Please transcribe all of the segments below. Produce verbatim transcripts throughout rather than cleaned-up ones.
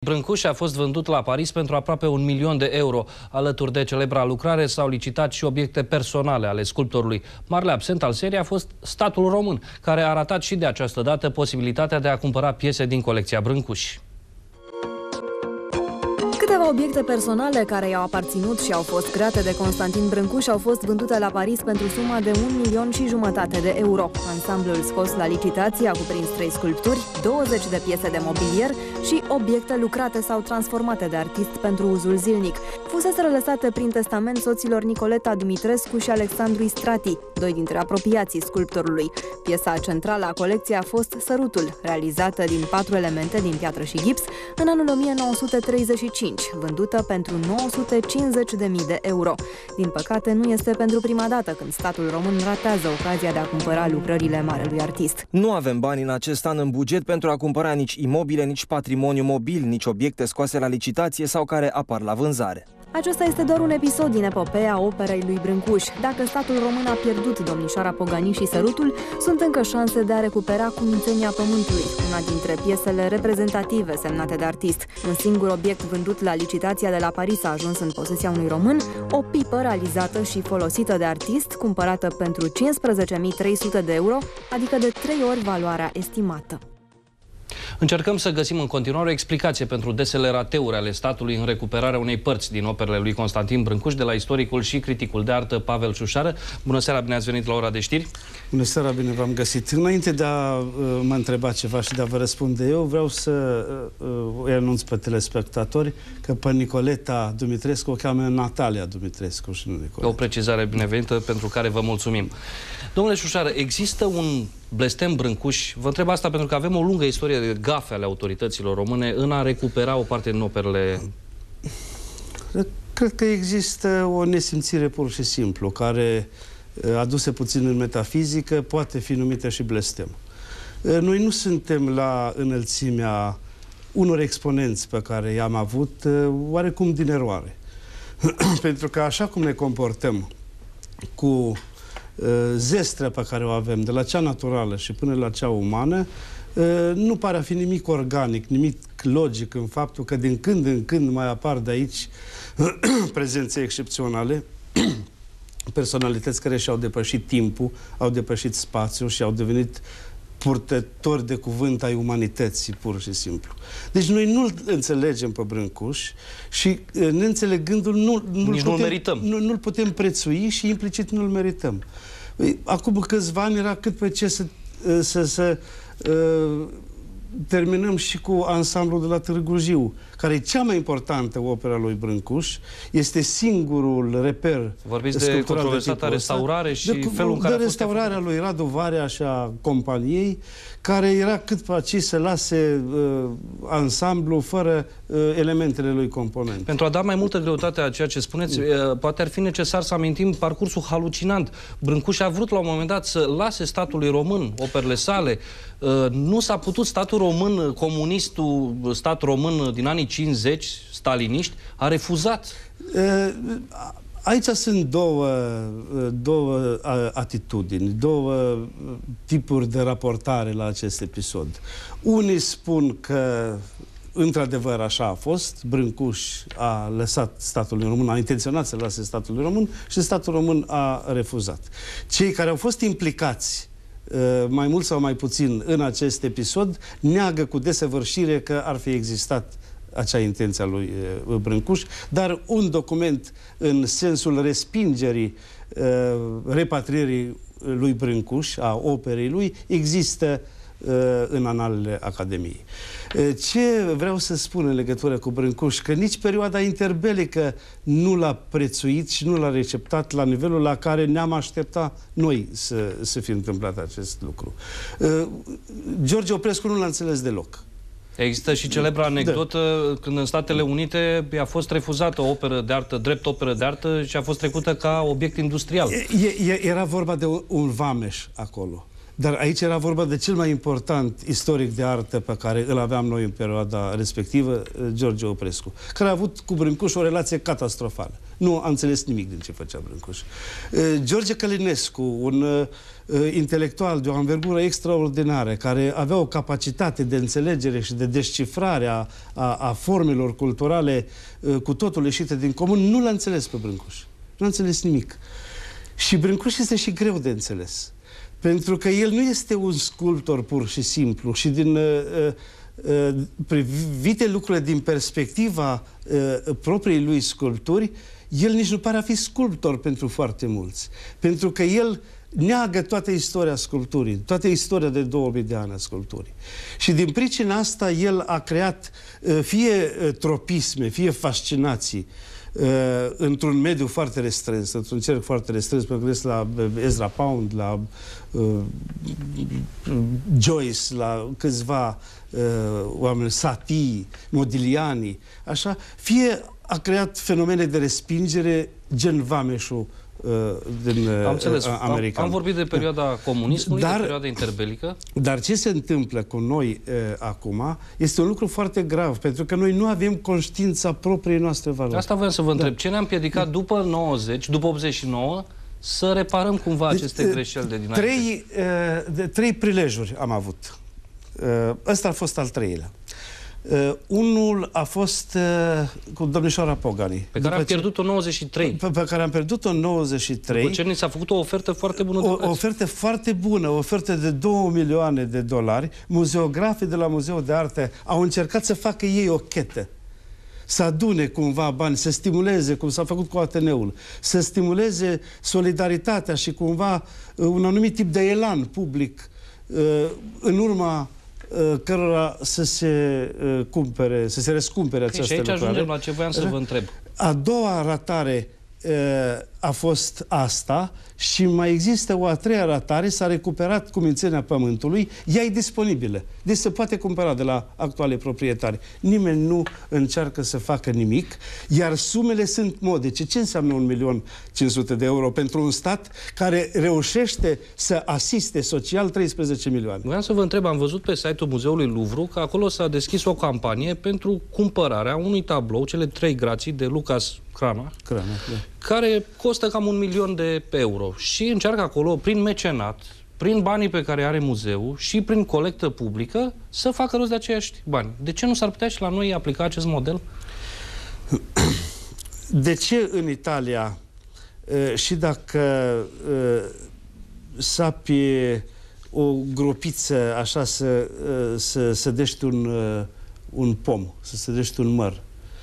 Brâncuș a fost vândut la Paris pentru aproape un milion de euro. Alături de celebra lucrare s-au licitat și obiecte personale ale sculptorului. Marele absent al seriei a fost statul român, care a ratat și de această dată posibilitatea de a cumpăra piese din colecția Brâncuș. Câteva obiecte personale care i-au aparținut și au fost create de Constantin Brâncuș au fost vândute la Paris pentru suma de un milion și jumătate de euro. Ansamblul scos la licitație a cuprins trei sculpturi, douăzeci de piese de mobilier și obiecte lucrate sau transformate de artist pentru uzul zilnic. Fuseseră lăsate prin testament soților Nicoleta Dumitrescu și Alexandru Istrati, doi dintre apropiații sculptorului. Piesa centrală a colecției a fost Sărutul, realizată din patru elemente din piatră și gips în anul o mie nouă sute treizeci și cinci, vândută pentru nouă sute cincizeci de mii de euro. Din păcate, nu este pentru prima dată când statul român ratează ocazia de a cumpăra lucrările marelui artist. Nu avem bani în acest an în buget pentru a cumpăra nici imobile, nici patrimoniu mobil, nici obiecte scoase la licitație sau care apar la vânzare. Acesta este doar un episod din epopeea operei lui Brâncuș. Dacă statul român a pierdut Domnișoara Pogani și Sărutul, sunt încă șanse de a recupera Cumințenia Pământului, una dintre piesele reprezentative semnate de artist. Un singur obiect vândut la licitația de la Paris a ajuns în posesia unui român, o pipă realizată și folosită de artist, cumpărată pentru cincisprezece mii trei sute de euro, adică de trei ori valoarea estimată. Încercăm să găsim în continuare o explicație pentru desele rateuri ale statului în recuperarea unei părți din operele lui Constantin Brâncuș, de la istoricul și criticul de artă Pavel Șușară. Bună seara, bine ați venit la Ora de Știri. Bună seara, bine v-am găsit. Înainte de a uh, mă întreba ceva și de a vă răspunde eu, vreau să uh, îi anunț pe telespectatori că pe Nicoleta Dumitrescu o cheamă Natalia Dumitrescu și nu Nicoleta. O precizare binevenită pentru care vă mulțumim. Domnule Șușară, există un blestem Brâncuș? Vă întreb asta pentru că avem o lungă istorie de gafe ale autorităților române în a recupera o parte din operele... Cred că există o nesimțire pur și simplu, care, aduse puțin în metafizică, poate fi numită și blestem. Noi nu suntem la înălțimea unor exponenți pe care i-am avut, oarecum din eroare. Pentru că așa cum ne comportăm cu zestrea pe care o avem, de la cea naturală și până la cea umană, nu pare a fi nimic organic, nimic logic în faptul că din când în când mai apar de aici prezențe excepționale, personalități care și-au depășit timpul, au depășit spațiul și au devenit purtători de cuvânt ai umanității, pur și simplu. Deci noi nu-l înțelegem pe Brâncuș și, neînțelegându-l, nu, nu-l Nici putem, merităm. Nu, nu-l putem prețui și implicit nu-l merităm. Acum câțiva ani era cât pe ce să, să, să uh, terminăm și cu ansamblul de la Târgu Jiu, care e cea mai importantă opera lui Brâncuș, este singurul reper. Vorbiți de controversata restaurare și de, felul în care de a fost restaurarea lui Radu Varea și a companiei, care era cât pe aici să lase uh, ansamblu fără uh, elementele lui component. Pentru a da mai multă greutate a ceea ce spuneți, uh, poate ar fi necesar să amintim parcursul halucinant. Brâncuș a vrut la un moment dat să lase statului român operele sale. Uh, nu s-a putut. Statul român, comunistul stat român din anii cincizeci, staliniști, a refuzat. Uh, Aici sunt două, două atitudini, două tipuri de raportare la acest episod. Unii spun că într-adevăr așa a fost, Brâncuș a lăsat statul român, a intenționat să lase statul român și statul român a refuzat. Cei care au fost implicați mai mult sau mai puțin în acest episod neagă cu desăvârșire că ar fi existat acea intenție a lui Brâncuș, dar un document în sensul respingerii uh, repatrierii lui Brâncuș, a operei lui, există uh, în analele Academiei. Uh, ce vreau să spun în legătură cu Brâncuș? Că nici perioada interbelică nu l-a prețuit și nu l-a receptat la nivelul la care ne-am așteptat noi să, să fie întâmplat acest lucru. Uh, George Oprescu nu l-a înțeles deloc. Există și celebra anecdotă da. când în Statele Unite i-a fost refuzată o operă de artă, drept operă de artă, și a fost trecută ca obiect industrial. E, e, era vorba de un, un vameș acolo. Dar aici era vorba de cel mai important istoric de artă pe care îl aveam noi în perioada respectivă, George Oprescu, care a avut cu Brâncuș o relație catastrofală. Nu a înțeles nimic din ce făcea Brâncuș. George Călinescu, un intelectual de o anvergură extraordinară, care avea o capacitate de înțelegere și de descifrare a, a, a formelor culturale cu totul ieșite din comun, nu l-a înțeles pe Brâncuș. Nu a înțeles nimic. Și Brâncuș este și greu de înțeles. Pentru că el nu este un sculptor pur și simplu și din uh, uh, privite lucrurile din perspectiva uh, propriei lui sculpturi, el nici nu pare a fi sculptor pentru foarte mulți. Pentru că el neagă toată istoria sculpturii, toată istoria de două mii de ani a sculpturii. Și din pricina asta el a creat uh, fie uh, tropisme, fie fascinații, Uh, într-un mediu foarte restrâns, într-un cerc foarte restrâns, mă gândesc la Ezra Pound, la uh, Joyce, la câțiva uh, oameni, Satie, Modigliani, așa, fie a creat fenomene de respingere gen vameșul uh, din uh, am înțeles. american. Am, am vorbit de perioada da. comunismului, dar, de perioada interbelică. Dar ce se întâmplă cu noi uh, acum este un lucru foarte grav, pentru că noi nu avem conștiința propriei noastre valori. Asta vreau să vă întreb. Da. Ce ne-a împiedicat da. după nouăzeci, după optzeci și nouă, să reparăm cumva deci, aceste greșeli de dinainte? Trei, uh, de, trei prilejuri am avut. Uh, ăsta a fost al treilea. Uh, unul a fost uh, cu domnișoara Pogani. Pe care am pierdut-o în nouăzeci și trei. Pe, pe care am pierdut-o în nouăzeci și trei. După ce ni s-a făcut o ofertă foarte bună. O, o ofertă foarte bună, o ofertă de două milioane de dolari. Muzeografii de la Muzeul de Arte au încercat să facă ei o chetă. Să adune cumva bani, să stimuleze, cum s-a făcut cu Ateneul, să stimuleze solidaritatea și cumva un anumit tip de elan public în urma cărora să se uh, cumpere, să se răscumpere această lucrare. Și aici ajungem la ce voiam să vă întreb. A doua ratare uh, a fost asta și mai există o a treia ratare, s-a recuperat cumințenia pământului, ea e disponibilă. Deci se poate cumpăra de la actuale proprietari. Nimeni nu încearcă să facă nimic, iar sumele sunt modice. Ce înseamnă un milion cinci sute de euro pentru un stat care reușește să asiste social treisprezece milioane? Voiam să vă întreb, am văzut pe site-ul Muzeului Louvre că acolo s-a deschis o campanie pentru cumpărarea unui tablou, cele trei grații de Lucas Crana, Crana da. care costă cam un milion de euro și încearcă acolo, prin mecenat, prin banii pe care are muzeul și prin colectă publică, să facă rost de aceiași bani. De ce nu s-ar putea și la noi aplica acest model? De ce în Italia, și dacă sapi o gropiță așa să, să sădești un, un pom, să sădești un măr,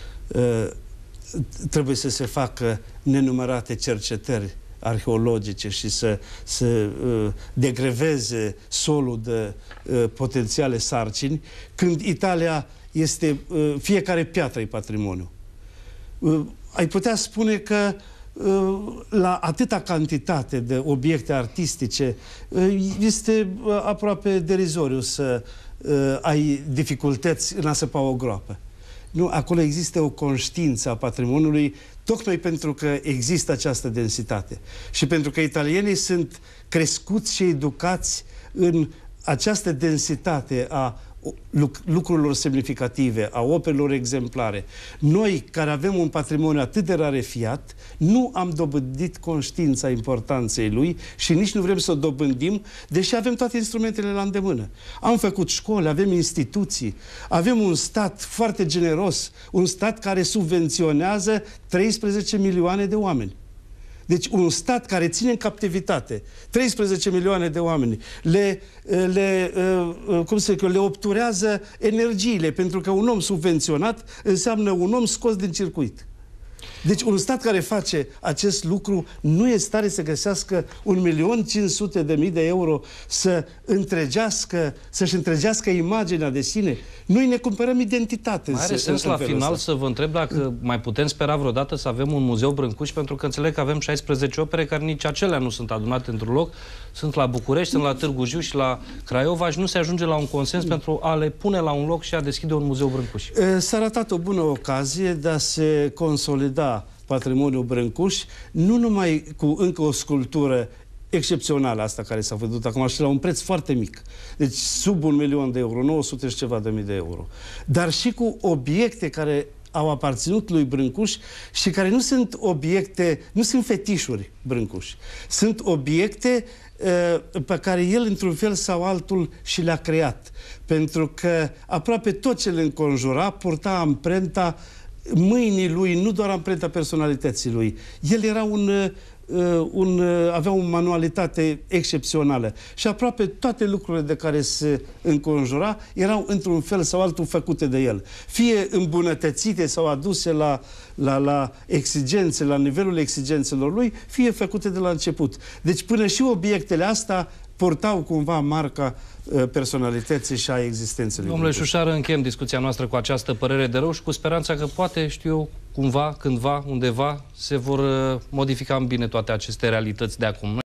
trebuie să se facă nenumărate cercetări arheologice și să, să uh, degreveze solul de uh, potențiale sarcini, când Italia este, uh, fiecare piatră e patrimoniu. Uh, ai putea spune că uh, la atâta cantitate de obiecte artistice uh, este uh, aproape derizoriu să uh, ai dificultăți în a săpa o groapă. Nu, acolo există o conștiință a patrimoniului, tocmai pentru că există această densitate. Și pentru că italienii sunt crescuți și educați în această densitate a lucrurilor semnificative, a operelor exemplare. Noi, care avem un patrimoniu atât de rarefiat, nu am dobândit conștiința importanței lui și nici nu vrem să o dobândim, deși avem toate instrumentele la îndemână. Am făcut școli, avem instituții, avem un stat foarte generos, un stat care subvenționează treisprezece milioane de oameni. Deci un stat care ține în captivitate treisprezece milioane de oameni, le, le, cum să zic eu, le obturează energiile, pentru că un om subvenționat înseamnă un om scos din circuit. Deci un stat care face acest lucru nu este stare să găsească un milion cinci sute de mii de euro să întregească, să-și întregească imaginea de sine. Noi ne cumpărăm identitate. Mai are sens la final să vă întreb dacă mai putem spera vreodată să avem un muzeu Brâncuș, pentru că înțeleg că avem șaisprezece opere care nici acelea nu sunt adunate într-un loc. Sunt la București, sunt la Târgu Jiu și la Craiova și nu se ajunge la un consens pentru a le pune la un loc și a deschide un muzeu Brâncuș. S-a ratat o bună ocazie de a se consolida patrimoniul Brâncuș, nu numai cu încă o sculptură excepțională asta care s-a vândut acum și la un preț foarte mic. Deci sub un milion de euro, nouă sute și ceva de mii de euro. Dar și cu obiecte care au aparținut lui Brâncuș și care nu sunt obiecte, nu sunt fetișuri Brâncuș. Sunt obiecte uh, pe care el, într-un fel sau altul, și le-a creat. Pentru că aproape tot ce le înconjura purta amprenta mâinii lui, nu doar amprenta personalității lui. El era un... Uh, un, uh, avea o manualitate excepțională și aproape toate lucrurile de care se înconjura erau într-un fel sau altul făcute de el. Fie îmbunătățite sau aduse la, la, la exigențe, la nivelul exigențelor lui, fie făcute de la început. Deci până și obiectele astea purtau cumva marca uh, personalității și a existenței. Domnule Șușară, încheiem discuția noastră cu această părere de rău și cu speranța că poate, știu eu, cumva, cândva, undeva, se vor uh, modifica în bine toate aceste realități de acum.